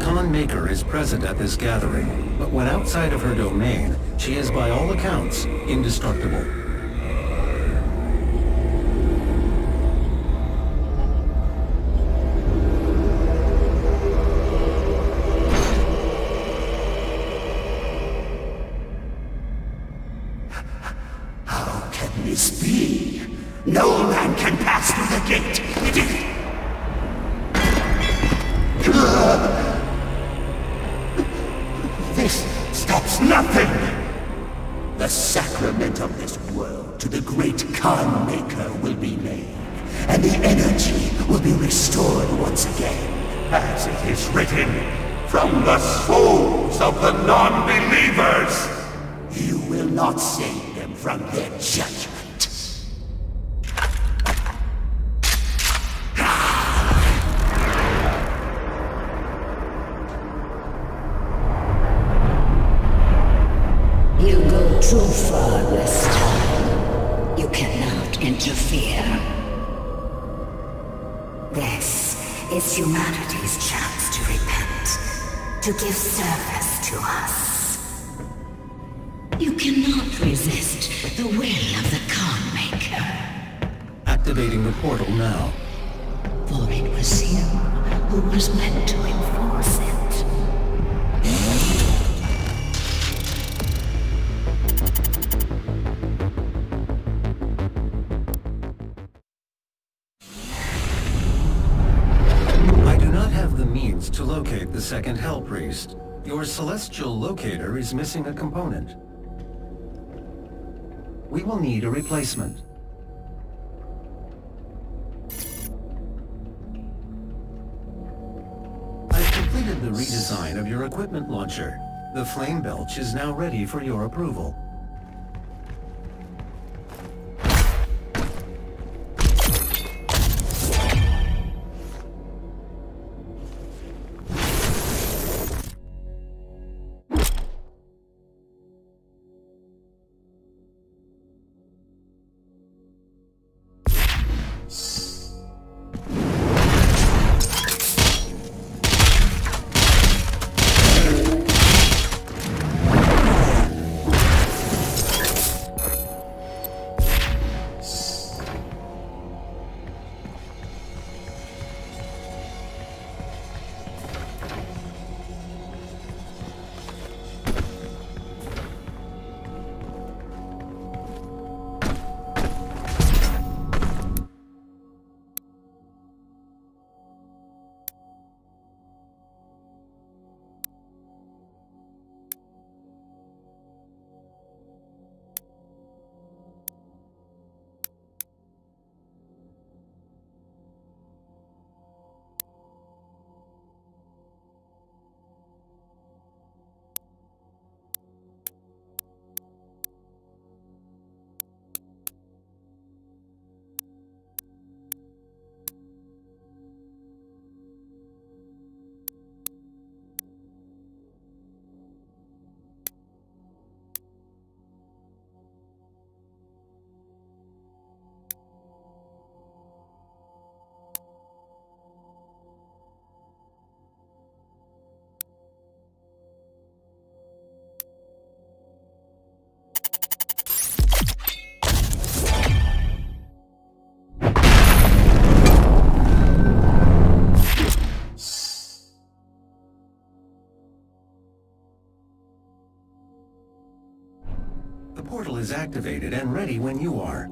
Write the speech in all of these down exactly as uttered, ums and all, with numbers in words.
Khan Maker is present at this gathering, but when outside of her domain, she is by all accounts indestructible. How can this be? No man can pass through the gate. It is... This stops nothing! The sacrament of this world to the great Khan Maker will be made, and the energy will be restored once again. As it is written, from the souls of the non-believers! You will not save them from their judgment. You go too far this time. You cannot interfere. This is humanity's chance to repent, to give service to us. You cannot resist the will of the Khan Maker. Activating the portal now. For it was you who was meant to enforce it. To locate the second Hell Priest, your celestial locator is missing a component. We will need a replacement. I've completed the redesign of your equipment launcher. The Flame Belch is now ready for your approval. The portal is activated and ready when you are.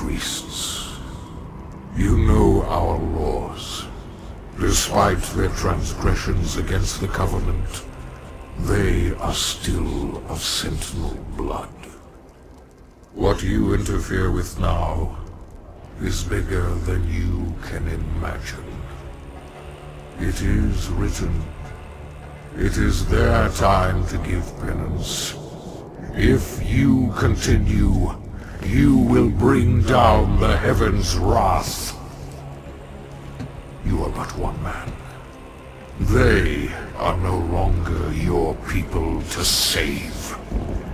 priests. You know our laws. Despite their transgressions against the Covenant, they are still of Sentinel blood. What you interfere with now is bigger than you can imagine. It is written. It is their time to give penance. If you continue, you will bring down the heavens' wrath. You are but one man. They are no longer your people to save.